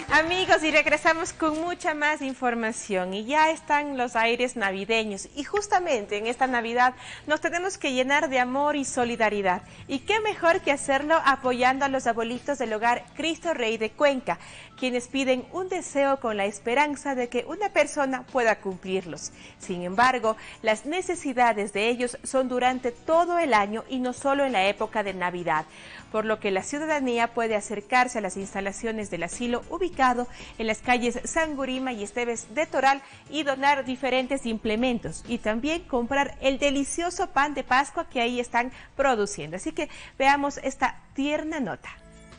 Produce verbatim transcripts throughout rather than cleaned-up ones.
Amigos, y regresamos con mucha más información y ya están los aires navideños y justamente en esta Navidad nos tenemos que llenar de amor y solidaridad y qué mejor que hacerlo apoyando a los abuelitos del hogar Cristo Rey de Cuenca, quienes piden un deseo con la esperanza de que una persona pueda cumplirlos. Sin embargo, las necesidades de ellos son durante todo el año y no solo en la época de Navidad, por lo que la ciudadanía puede acercarse a las instalaciones del asilo ubicado en las calles Sangurima y Esteves de Toral y donar diferentes implementos y también comprar el delicioso pan de Pascua que ahí están produciendo. Así que veamos esta tierna nota.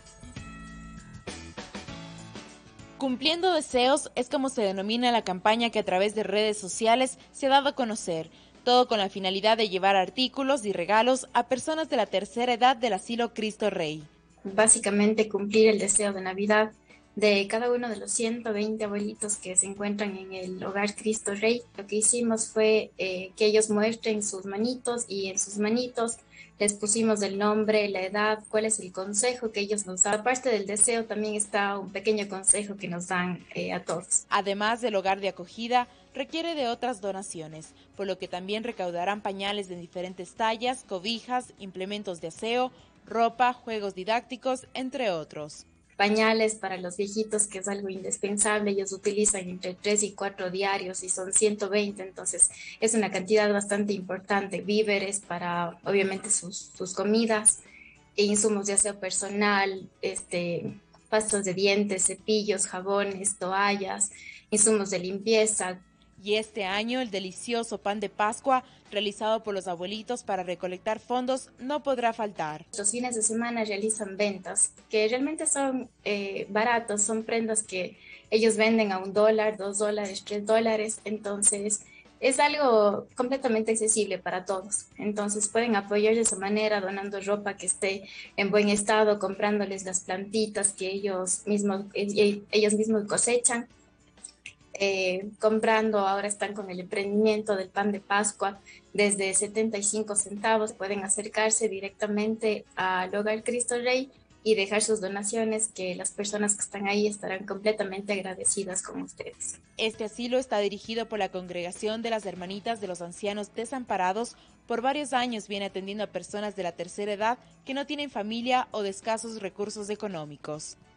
Cumpliendo deseos es como se denomina la campaña que a través de redes sociales se ha dado a conocer, todo con la finalidad de llevar artículos y regalos a personas de la tercera edad del asilo Cristo Rey. Básicamente cumplir el deseo de Navidad de cada uno de los ciento veinte abuelitos que se encuentran en el hogar Cristo Rey. Lo que hicimos fue eh, que ellos muestren sus manitos y en sus manitos les pusimos el nombre, la edad, cuál es el consejo que ellos nos dan. Aparte del deseo también está un pequeño consejo que nos dan eh, a todos. Además del hogar de acogida, requiere de otras donaciones, por lo que también recaudarán pañales de diferentes tallas, cobijas, implementos de aseo, ropa, juegos didácticos, entre otros. Pañales para los viejitos, que es algo indispensable, ellos utilizan entre tres y cuatro diarios y son ciento veinte, entonces es una cantidad bastante importante. Víveres para obviamente sus, sus comidas, e insumos de aseo personal, este, pastas de dientes, cepillos, jabones, toallas, insumos de limpieza. Y este año el delicioso pan de Pascua, realizado por los abuelitos para recolectar fondos, no podrá faltar. Los fines de semana realizan ventas que realmente son eh, baratos, son prendas que ellos venden a un dólar, dos dólares, tres dólares, entonces es algo completamente accesible para todos. Entonces pueden apoyar de esa manera donando ropa que esté en buen estado, comprándoles las plantitas que ellos mismos, ellos mismos cosechan. Eh, comprando, ahora están con el emprendimiento del pan de Pascua desde setenta y cinco centavos. Pueden acercarse directamente al hogar Cristo Rey y dejar sus donaciones, que las personas que están ahí estarán completamente agradecidas con ustedes. Este asilo está dirigido por la Congregación de las Hermanitas de los Ancianos Desamparados. Por varios años viene atendiendo a personas de la tercera edad que no tienen familia o de escasos recursos económicos.